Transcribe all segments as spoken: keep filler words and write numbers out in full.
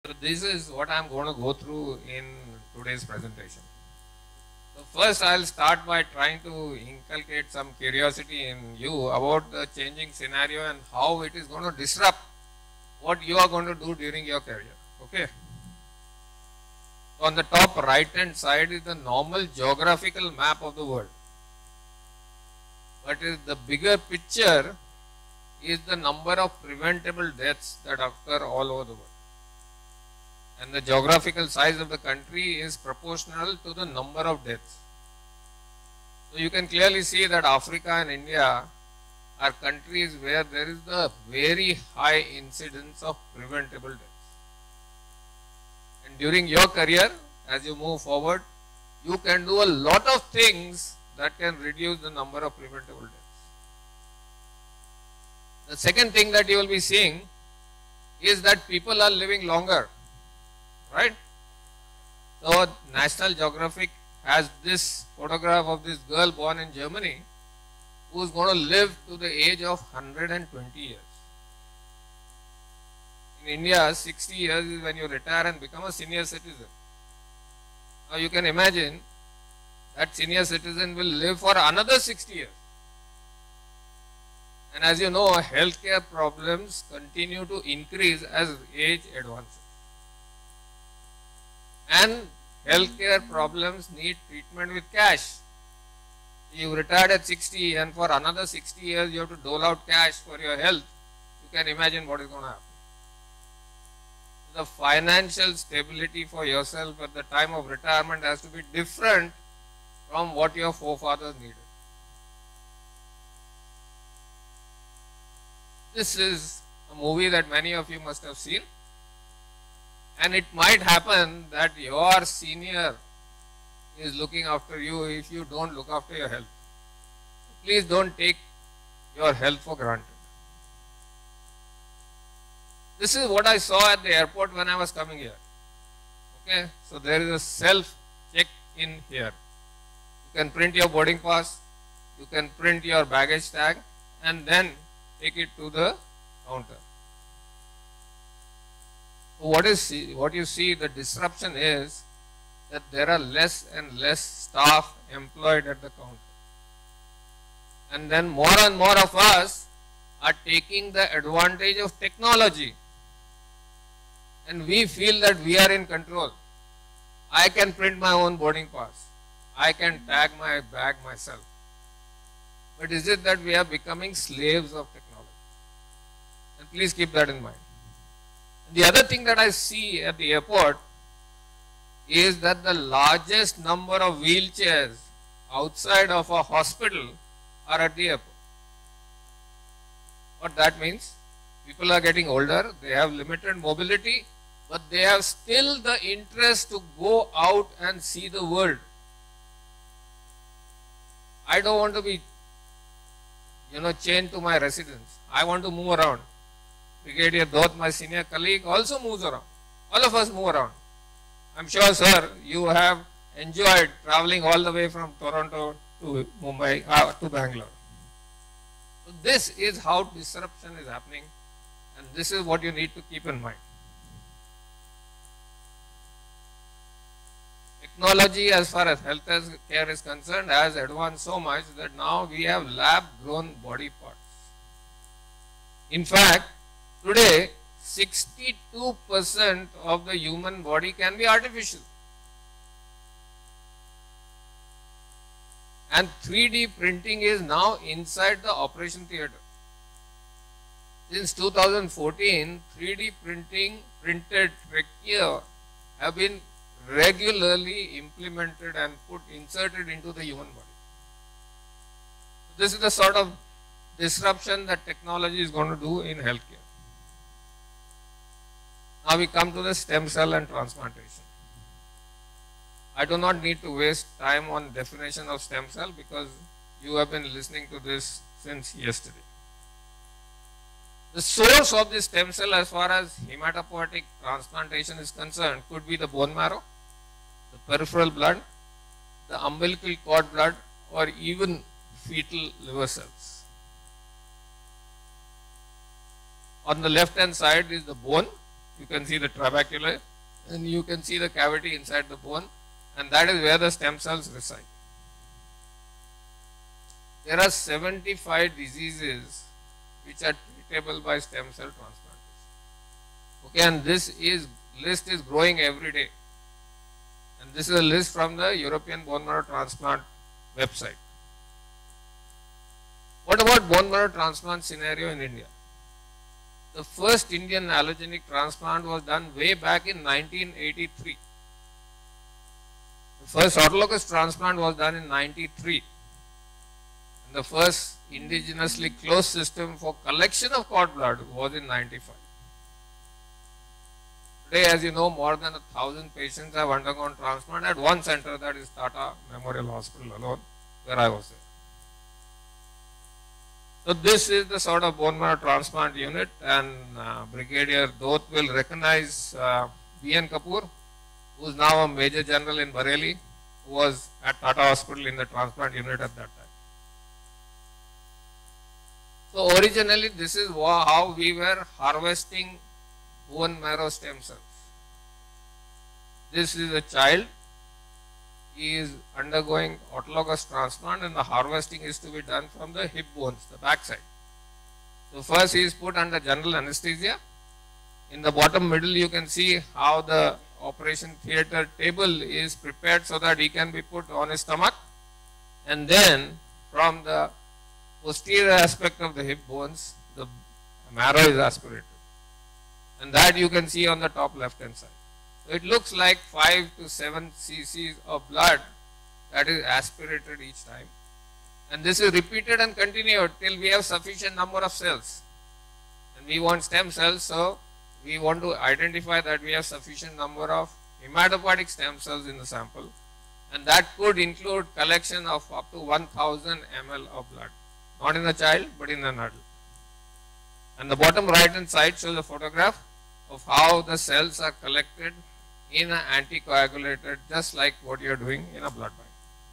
So this is what I am going to go through in today's presentation. So first I will start by trying to inculcate some curiosity in you about the changing scenario and how it is going to disrupt what you are going to do during your career. Okay. So on the top right hand side is the normal geographical map of the world. But is the bigger picture is the number of preventable deaths that occur all over the world. And the geographical size of the country is proportional to the number of deaths. So you can clearly see that Africa and India are countries where there is the very high incidence of preventable deaths. And during your career, as you move forward, you can do a lot of things that can reduce the number of preventable deaths. The second thing that you will be seeing is that people are living longer. Right? So National Geographic has this photograph of this girl born in Germany who is going to live to the age of one hundred twenty years. In India, sixty years is when you retire and become a senior citizen. Now you can imagine that senior citizen will live for another sixty years. And as you know, healthcare problems continue to increase as age advances. And healthcare problems need treatment with cash. You retired at sixty and for another sixty years you have to dole out cash for your health. You can imagine what is going to happen. The financial stability for yourself at the time of retirement has to be different from what your forefathers needed. This is a movie that many of you must have seen. And it might happen that your senior is looking after you if you don't look after your health. Please don't take your health for granted. This is what I saw at the airport when I was coming here. Okay, so there is a self check-in here. You can print your boarding pass, you can print your baggage tag and then take it to the counter. What is what you see, the disruption is that there are less and less staff employed at the counter. And then more and more of us are taking the advantage of technology. And we feel that we are in control. I can print my own boarding pass. I can tag my bag myself. But is it that we are becoming slaves of technology? And please keep that in mind. The other thing that I see at the airport is that the largest number of wheelchairs outside of a hospital are at the airport. What that means? People are getting older, they have limited mobility, but they have still the interest to go out and see the world. I don't want to be, you know, chained to my residence. I want to move around. Brigadier Dot, my senior colleague, also moves around. All of us move around. I'm sure, sir, you have enjoyed traveling all the way from Toronto to Mumbai, uh, to Bangalore. So this is how disruption is happening, and this is what you need to keep in mind. Technology, as far as health care is concerned, has advanced so much that now we have lab-grown body parts. In fact, today, sixty-two percent of the human body can be artificial. And three D printing is now inside the operation theatre. Since two thousand fourteen, three D printing, printed trachea have been regularly implemented and put, inserted into the human body. This is the sort of disruption that technology is going to do in healthcare. Now we come to the stem cell and transplantation. I do not need to waste time on definition of stem cell because you have been listening to this since yesterday. The source of this stem cell as far as hematopoietic transplantation is concerned could be the bone marrow, the peripheral blood, the umbilical cord blood, or even fetal liver cells. On the left hand side is the bone, You can see the trabeculae and you can see the cavity inside the bone, and that is where the stem cells reside. There are seventy-five diseases which are treatable by stem cell transplantation. Okay, and this is list is growing every day. And this is a list from the European Bone Marrow Transplant website. What about bone marrow transplant scenario in India? The first Indian allogenic transplant was done way back in nineteen eighty-three. The first autologous transplant was done in ninety-three. And the first indigenously closed system for collection of cord blood was in ninety-five. Today, as you know, more than a thousand patients have undergone transplant at one center, that is Tata Memorial Hospital alone, where I was there. So this is the sort of bone marrow transplant unit, and uh, Brigadier Dot will recognize uh, B N Kapoor, who is now a Major General in Bareilly, who was at Tata Hospital in the transplant unit at that time. So originally this is how we were harvesting bone marrow stem cells. This is a child. He is undergoing autologous transplant, and the harvesting is to be done from the hip bones, the back side. So first he is put under general anesthesia. In the bottom middle you can see how the operation theatre table is prepared so that he can be put on his stomach, and then from the posterior aspect of the hip bones the marrow is aspirated, and that you can see on the top left hand side. So it looks like five to seven cc's of blood that is aspirated each time, and this is repeated and continued till we have sufficient number of cells, and we want stem cells, so we want to identify that we have sufficient number of hematopoietic stem cells in the sample, and that could include collection of up to one thousand milliliters of blood, not in a child but in an adult. And the bottom right hand side shows a photograph of how the cells are collected in an anticoagulated, just like what you are doing in a blood bank.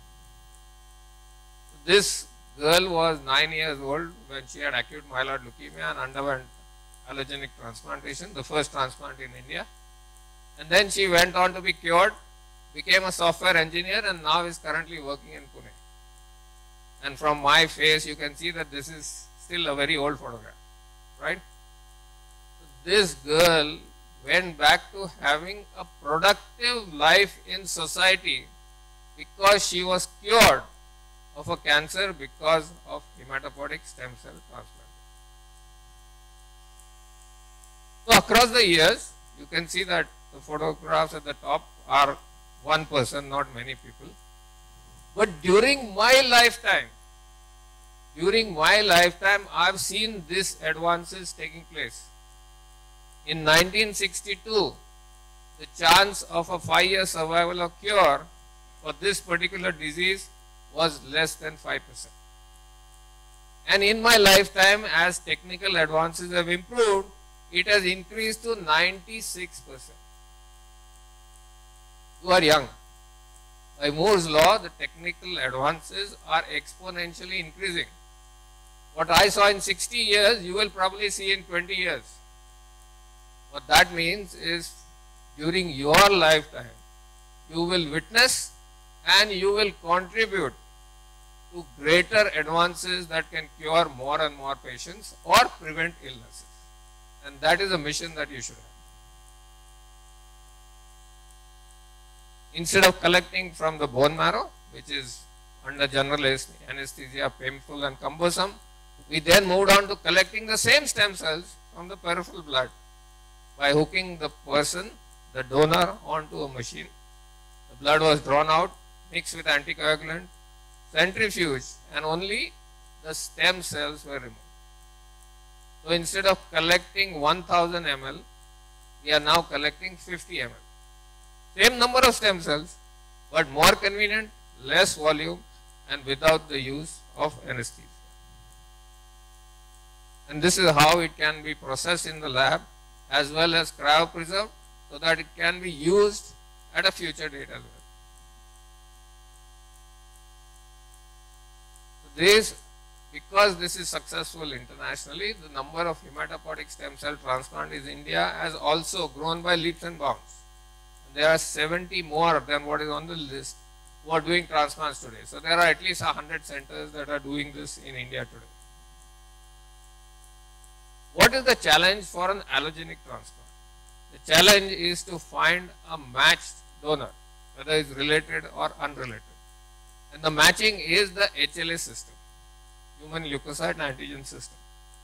This girl was nine years old when she had acute myeloid leukemia and underwent allogenic transplantation, the first transplant in India. And then she went on to be cured, became a software engineer, and now is currently working in Pune. And from my face you can see that this is still a very old photograph, right? So this girl went back to having a productive life in society because she was cured of a cancer because of hematopoietic stem cell transplant. So across the years, you can see that the photographs at the top are one person, not many people. But during my lifetime, during my lifetime, I have seen these advances taking place. In nineteen sixty-two, the chance of a five-year survival or cure for this particular disease was less than five percent. And in my lifetime, as technical advances have improved, it has increased to ninety-six percent. You are young. By Moore's law, the technical advances are exponentially increasing. What I saw in sixty years, you will probably see in twenty years. What that means is, during your lifetime, you will witness and you will contribute to greater advances that can cure more and more patients or prevent illnesses. And that is a mission that you should have. Instead of collecting from the bone marrow, which is under general anesthesia, painful and cumbersome, we then moved on to collecting the same stem cells from the peripheral blood by hooking the person, the donor, onto a machine. The blood was drawn out, mixed with anticoagulant, centrifuged, and only the stem cells were removed. So instead of collecting one thousand milliliters, we are now collecting fifty milliliters. Same number of stem cells, but more convenient, less volume, and without the use of anesthesia. And this is how it can be processed in the lab as well as cryopreserved, so that it can be used at a future date as well. So this because this is successful internationally, the number of hematopoietic stem cell transplant in India has also grown by leaps and bounds. There are seventy more than what is on the list who are doing transplants today. So there are at least one hundred centers that are doing this in India today. What is the challenge for an allogenic transplant? The challenge is to find a matched donor, whether it's related or unrelated. And the matching is the H L A system, human leukocyte antigen system.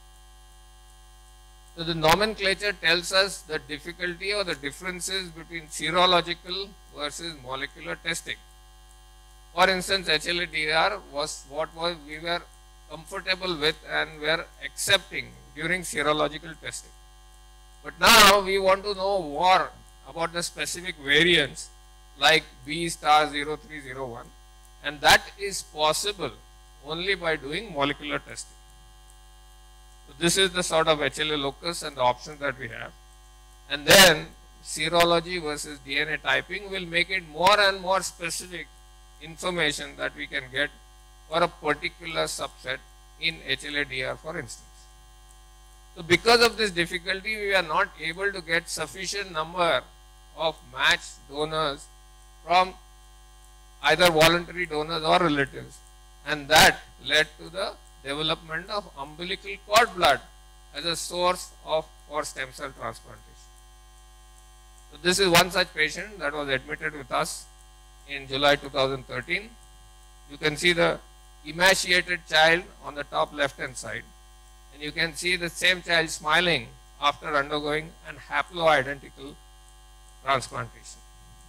So the nomenclature tells us the difficulty or the differences between serological versus molecular testing. For instance, H L A D R was what was we were comfortable with and were accepting during serological testing. But now we want to know more about the specific variants like B star zero three zero one, and that is possible only by doing molecular testing. So this is the sort of H L A locus and the options that we have. And then serology versus D N A typing will make it more and more specific information that we can get for a particular subset in H L A D R, for instance. So because of this difficulty, we are not able to get sufficient number of matched donors from either voluntary donors or relatives, and that led to the development of umbilical cord blood as a source of for stem cell transplantation. So this is one such patient that was admitted with us in July two thousand thirteen. You can see the emaciated child on the top left hand side, and you can see the same child smiling after undergoing an haploidentical transplantation.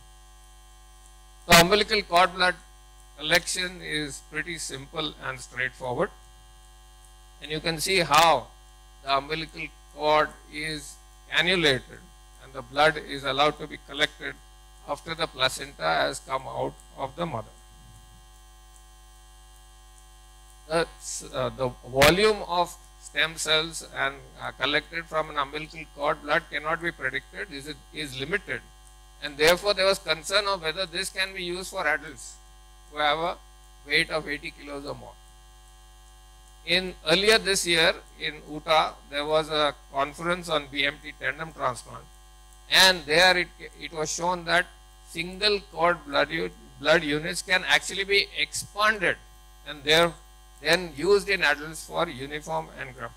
So umbilical cord blood collection is pretty simple and straightforward, and you can see how the umbilical cord is cannulated and the blood is allowed to be collected after the placenta has come out of the mother. The, uh, the volume of stem cells and uh, collected from an umbilical cord blood cannot be predicted, is, is limited, and therefore there was concern of whether this can be used for adults who have a weight of eighty kilos or more. In earlier this year in Utah, there was a conference on B M T tandem transplant, and there it, it was shown that single cord blood, blood units can actually be expanded and they are then used in adults for uniform engraftment.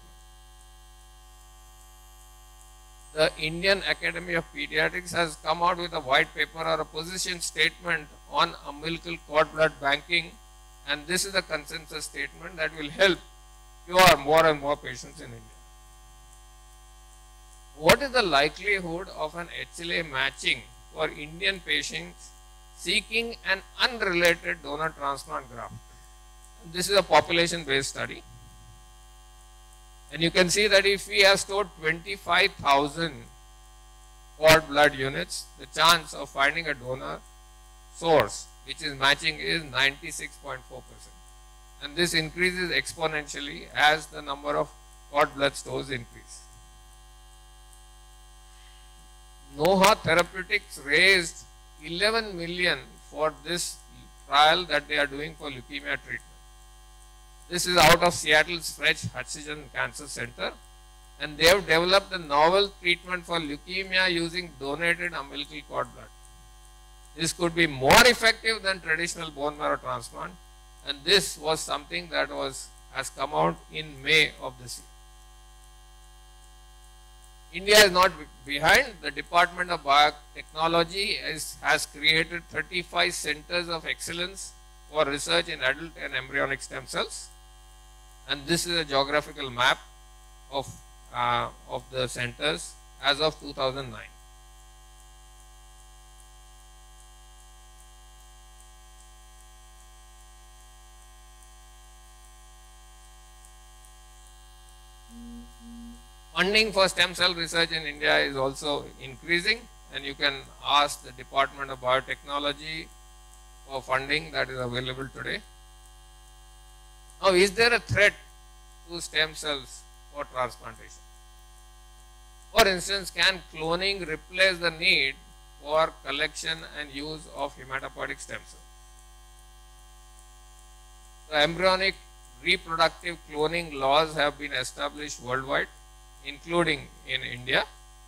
The Indian Academy of Pediatrics has come out with a white paper or a position statement on umbilical cord blood banking, and this is a consensus statement that will help cure more and more patients in India. What is the likelihood of an H L A matching for Indian patients seeking an unrelated donor transplant graft? This is a population based study, and you can see that if we have stored twenty-five thousand cord blood units, the chance of finding a donor source which is matching is ninety-six point four percent, and this increases exponentially as the number of cord blood stores increase. Noha Therapeutics raised eleven million for this trial that they are doing for leukemia treatment. This is out of Seattle's Fred Hutchinson Cancer Center, and they have developed a novel treatment for leukemia using donated umbilical cord blood. This could be more effective than traditional bone marrow transplant, and this was something that was has come out in May of this year. India is not behind. The Department of Biotechnology is, has created thirty-five centers of excellence for research in adult and embryonic stem cells, and this is a geographical map of, uh, of the centers as of two thousand nine. Funding for stem cell research in India is also increasing, and you can ask the Department of Biotechnology for funding that is available today. Now, is there a threat to stem cells for transplantation? For instance, can cloning replace the need for collection and use of hematopoietic stem cells? The embryonic reproductive cloning laws have been established worldwide, including in India.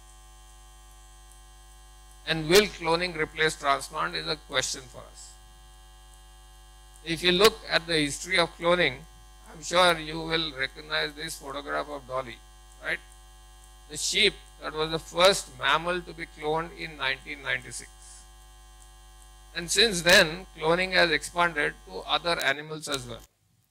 And will cloning replace transplant is a question for us. If you look at the history of cloning, I'm sure you will recognize this photograph of Dolly, right? The sheep that was the first mammal to be cloned in nineteen ninety-six. And since then, cloning has expanded to other animals as well.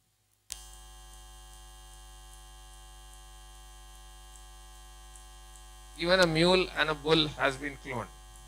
Even a mule and a bull has been cloned.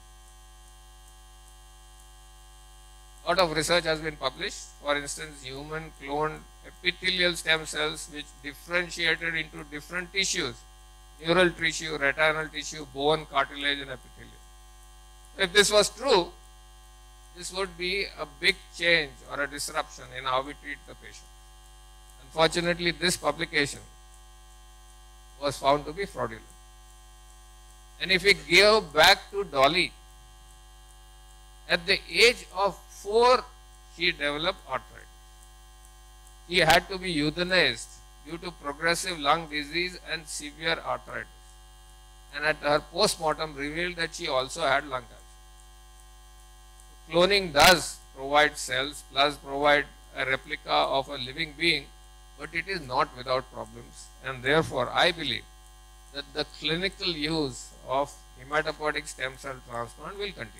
A lot of research has been published. For instance, human cloned epithelial stem cells which differentiated into different tissues: neural tissue, retinal tissue, bone, cartilage and epithelium. If this was true, this would be a big change or a disruption in how we treat the patient. Unfortunately, this publication was found to be fraudulent. And if we go back to Dolly, at the age of four, she developed arthritis. She had to be euthanized due to progressive lung disease and severe arthritis. And at her post-mortem revealed that she also had lung cancer. Cloning does provide cells, plus provide a replica of a living being, but it is not without problems. And therefore, I believe that the clinical use of hematopoietic stem cell transplant will continue.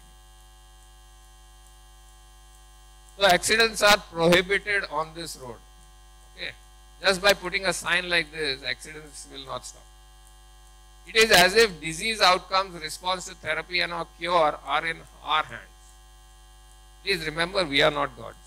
So accidents are prohibited on this road. Okay. Just by putting a sign like this, accidents will not stop. It is as if disease outcomes, response to therapy and our cure are in our hands. Please remember, we are not gods.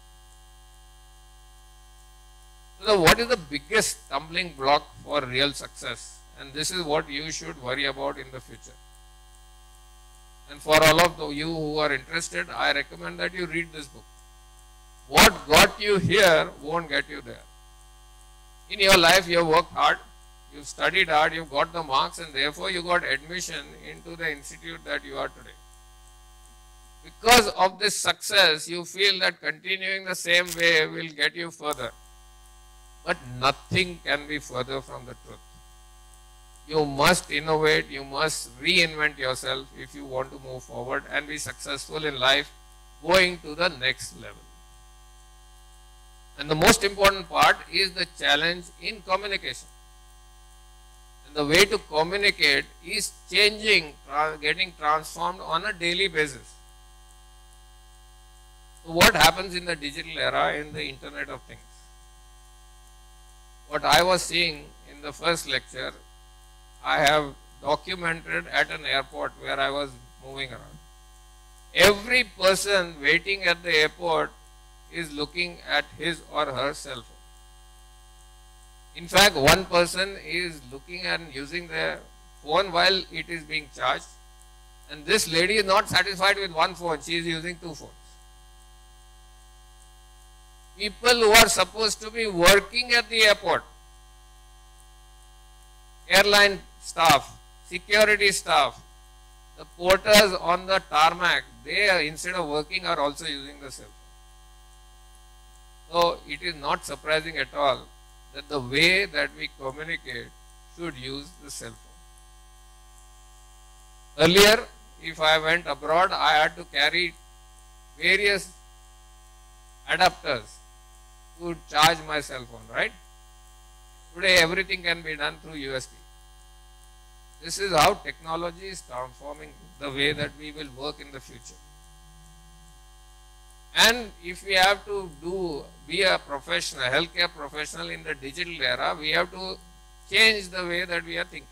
So what is the biggest stumbling block for real success? And this is what you should worry about in the future. And for all of the, you who are interested, I recommend that you read this book. What got you here won't get you there. In your life, you have worked hard, you have studied hard, you have got the marks, and therefore you got admission into the institute that you are today. Because of this success, you feel that continuing the same way will get you further. But nothing can be further from the truth. You must innovate, you must reinvent yourself if you want to move forward and be successful in life, going to the next level. And the most important part is the challenge in communication. And the way to communicate is changing, getting transformed on a daily basis. So what happens in the digital era, in the Internet of Things? What I was seeing in the first lecture, I have documented at an airport where I was moving around. Every person waiting at the airport is looking at his or her cell phone. In fact, one person is looking and using their phone while it is being charged. And this lady is not satisfied with one phone, she is using two phones. People who are supposed to be working at the airport, airline staff, security staff, the porters on the tarmac, they are, instead of working, are also using the cell phone. So it is not surprising at all that the way that we communicate should use the cell phone. Earlier, if I went abroad, I had to carry various adapters to charge my cell phone, right? Today everything can be done through U S B. This is how technology is transforming the way that we will work in the future. And if we have to do, be a professional, healthcare professional in the digital era, we have to change the way that we are thinking.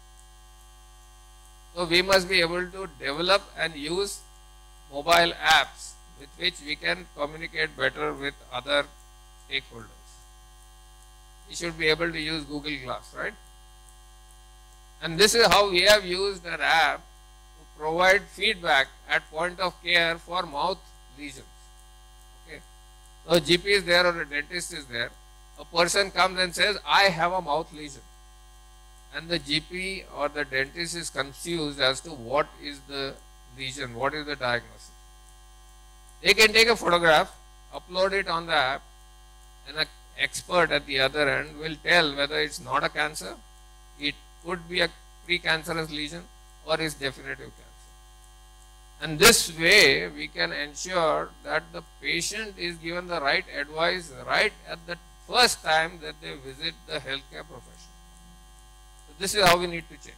So we must be able to develop and use mobile apps with which we can communicate better with other stakeholders. We should be able to use Google Glass, right? And this is how we have used an app to provide feedback at point of care for mouth lesions. Okay. So G P is there or a dentist is there. A person comes and says, I have a mouth lesion. And the G P or the dentist is confused as to what is the lesion, what is the diagnosis. They can take a photograph, upload it on the app, and a expert at the other end will tell whether it's not a cancer, it could be a precancerous lesion, or is definitive cancer. And this way we can ensure that the patient is given the right advice right at the first time that they visit the healthcare profession. So this is how we need to change.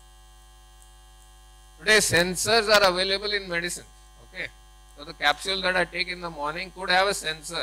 Today sensors are available in medicine. Okay. So the capsule that I take in the morning could have a sensor.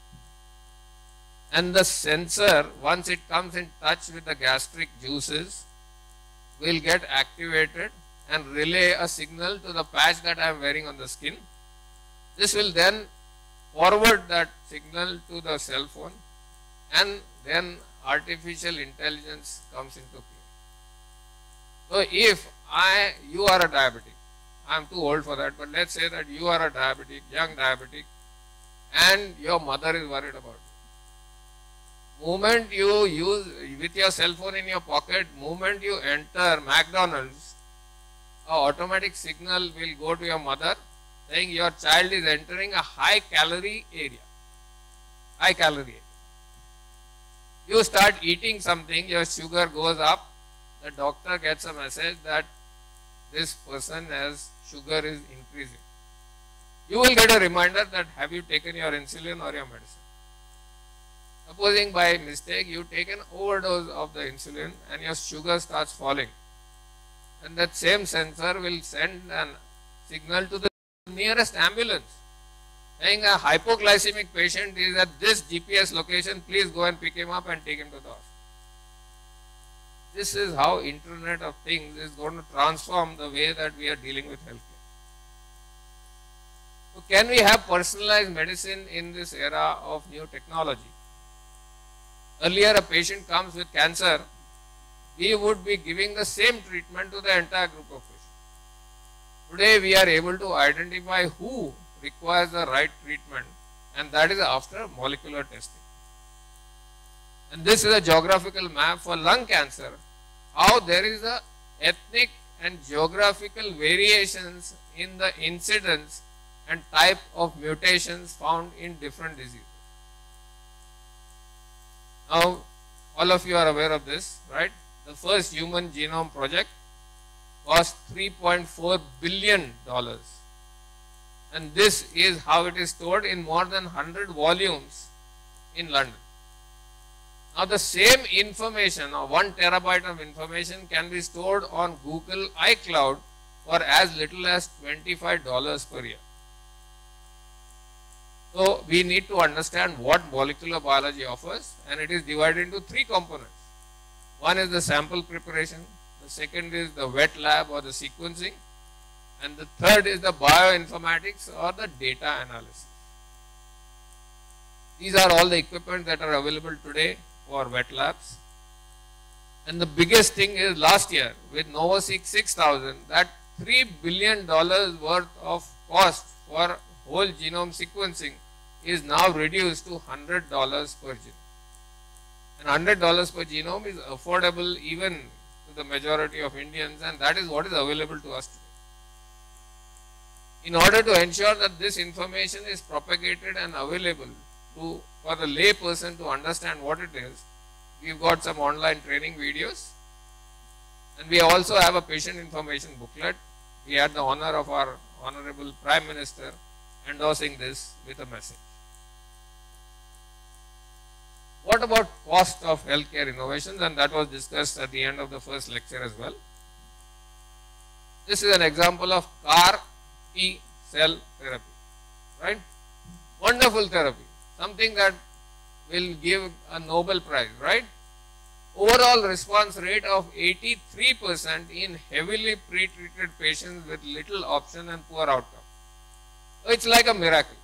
And the sensor, once it comes in touch with the gastric juices, will get activated and relay a signal to the patch that I am wearing on the skin. This will then forward that signal to the cell phone, and then artificial intelligence comes into play. So if I, you are a diabetic, I am too old for that, but let's say that you are a diabetic, young diabetic, and your mother is worried about you. Moment you use, with your cell phone in your pocket, moment you enter McDonald's, an automatic signal will go to your mother saying your child is entering a high calorie area. High calorie area. You start eating something, your sugar goes up, the doctor gets a message that this person has sugar is increasing. You will get a reminder that have you taken your insulin or your medicine. Supposing by mistake you take an overdose of the insulin and your sugar starts falling, and that same sensor will send a signal to the nearest ambulance saying a hypoglycemic patient is at this G P S location, please go and pick him up and take him to the hospital. This is how Internet of Things is going to transform the way that we are dealing with healthcare. So can we have personalized medicine in this era of new technology? Earlier a patient comes with cancer, we would be giving the same treatment to the entire group of patients. Today we are able to identify who requires the right treatment, and that is after molecular testing. And this is a geographical map for lung cancer, how there is a ethnic and geographical variations in the incidence and type of mutations found in different diseases. Now, all of you are aware of this, right? The first human genome project cost three point four billion dollars. And this is how it is stored in more than one hundred volumes in London. Now, the same information, or one terabyte of information, can be stored on Google iCloud for as little as twenty-five dollars per year. So, we need to understand what molecular biology offers, and it is divided into three components. One is the sample preparation, the second is the wet lab or the sequencing, and the third is the bioinformatics or the data analysis. These are all the equipment that are available today for wet labs. And the biggest thing is last year with NovoSeq six thousand, that three billion dollars worth of cost for whole genome sequencing is now reduced to one hundred dollars per genome. And one hundred dollars per genome is affordable even to the majority of Indians, and that is what is available to us today. In order to ensure that this information is propagated and available to, for the lay person to understand what it is, we have got some online training videos, and we also have a patient information booklet. We had the honor of our Honorable Prime Minister endorsing this with a message. What about cost of healthcare innovations? And that was discussed at the end of the first lecture as well. This is an example of C A R T cell therapy, right? Wonderful therapy, something that will give a Nobel Prize, right? Overall response rate of eighty-three percent in heavily pre-treated patients with little option and poor outcome. So it's like a miracle.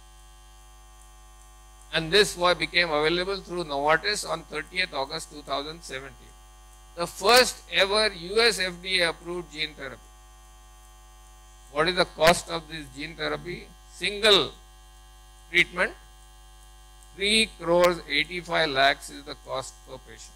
And this became available through Novartis on thirtieth August two thousand seventeen. The first ever U S F D A approved gene therapy. What is the cost of this gene therapy? Single treatment, three crores eighty-five lakhs is the cost per patient.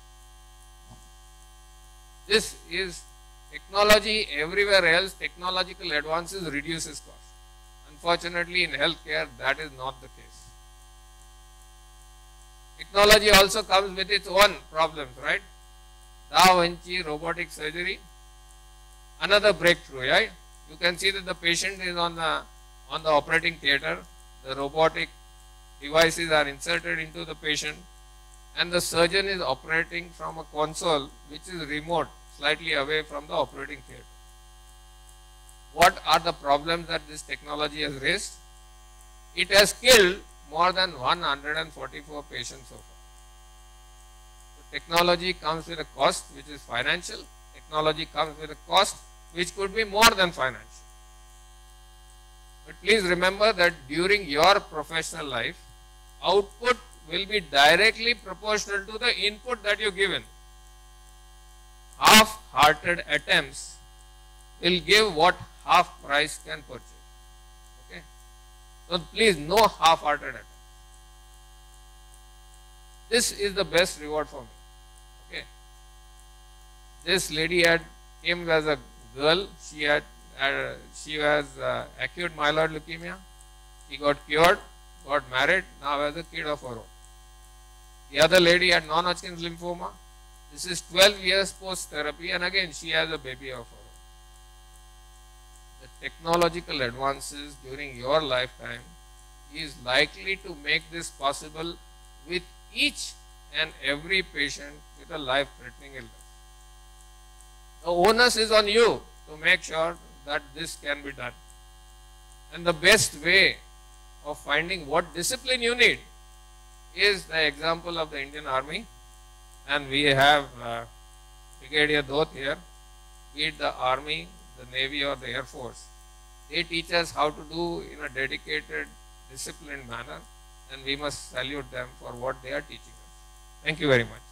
This is technology. Everywhere else, technological advances reduces cost. Unfortunately, in healthcare, that is not the case. Technology also comes with its own problems, right? Da Vinci robotic surgery, another breakthrough, right? You can see that the patient is on the on the operating theatre, the robotic devices are inserted into the patient, and the surgeon is operating from a console which is remote, slightly away from the operating theatre. What are the problems that this technology has raised? It has killed more than one hundred forty-four patients so far. So technology comes with a cost which is financial. Technology comes with a cost which could be more than financial. But please remember that during your professional life, output will be directly proportional to the input that you given. Half-hearted attempts will give what half price can purchase. Okay? So please, no half-hearted attempts. This is the best reward for me. Okay? This lady had came as a girl. She had uh, she has uh, acute myeloid leukemia. She got cured, got married, now has a kid of her own. The other lady had non-Hodgkin's lymphoma. This is twelve years post-therapy, and again she has a baby of her own. The technological advances during your lifetime is likely to make this possible with each and every patient with a life-threatening illness. The onus is on you to make sure that this can be done. And the best way of finding what discipline you need is the example of the Indian Army. And we have uh, Brigadier Dhoth here, be it the Army, the Navy or the Air Force. They teach us how to do in a dedicated, disciplined manner, and we must salute them for what they are teaching us. Thank you very much.